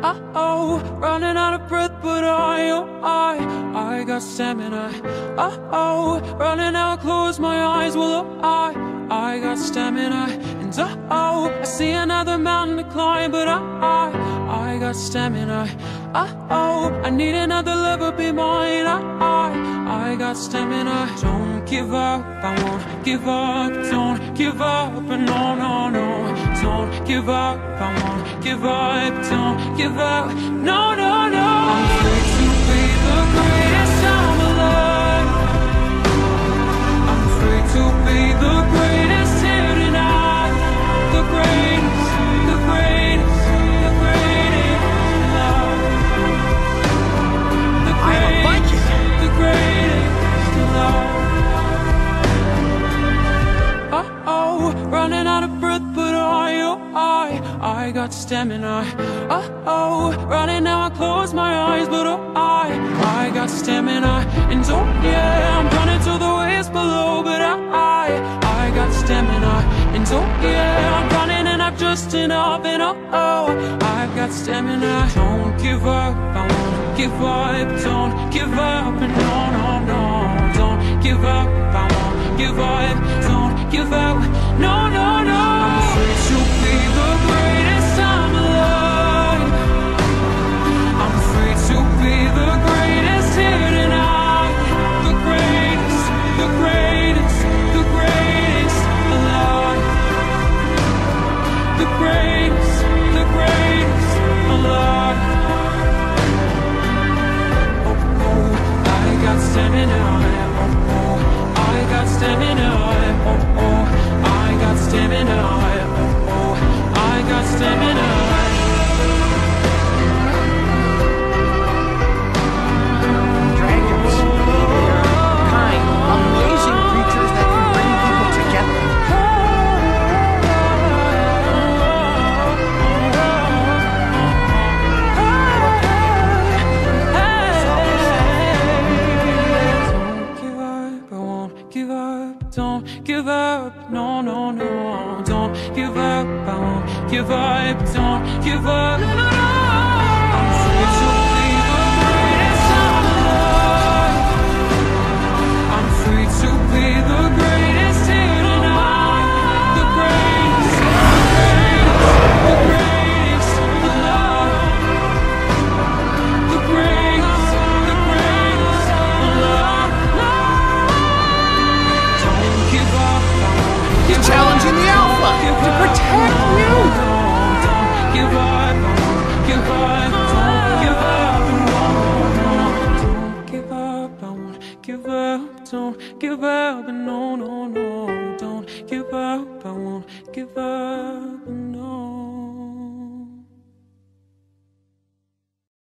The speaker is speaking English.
oh, running out of breath, but I got stamina. Oh, running out, close my eyes, well, I got stamina. And oh, I see another mountain to climb, but I got stamina. Oh, I need another lover be mine. I got stamina. Don't give up, I won't give up. Don't give up, no, no, no. Don't give up, I won't give up. Don't give up, no, no, no. I'm free to be the greatest I'm alive. I'm free to be the greatest here tonight. The greatest, the greatest, the greatest love. The greatest, the greatest love. Oh, running out of breath, but I got stamina. Oh, running now, I close my eyes, but I got stamina. And oh yeah, I'm running to the waves below, but I got stamina. And oh yeah, I'm running and I'm just enough, and oh, I've got stamina. Don't give up, I won't give up. Don't give up, no, no, no. Don't give up, I won't give up. Don't give up, no, no, no. I'm free to be the greatest I'm alive. I'm free to be the greatest here tonight. The greatest, the greatest, the greatest alive. The greatest, the greatest alive. Oh, oh, I got stamina. Oh, oh, I got stamina. Oh, oh, I got stamina. Oh, oh, I got stamina. Dragons, they are kind, amazing creatures that can bring people together. Don't give up, I won't give up. Don't give up, no, no, no. Don't give up, I won't give up. Don't give up, no, no, no. I'm free to be the greatest I'm alive. I'm free to be the greatest here tonight. The greatest, the greatest, the greatest alive. The greatest, the greatest alive. Don't give up, I won't give up. Challenging the Alpha to protect you. Don't give up, I won't give up. Don't give up, no, don't give up, I won't give up. Don't give up, no, no, no. Don't give up, I won't give up.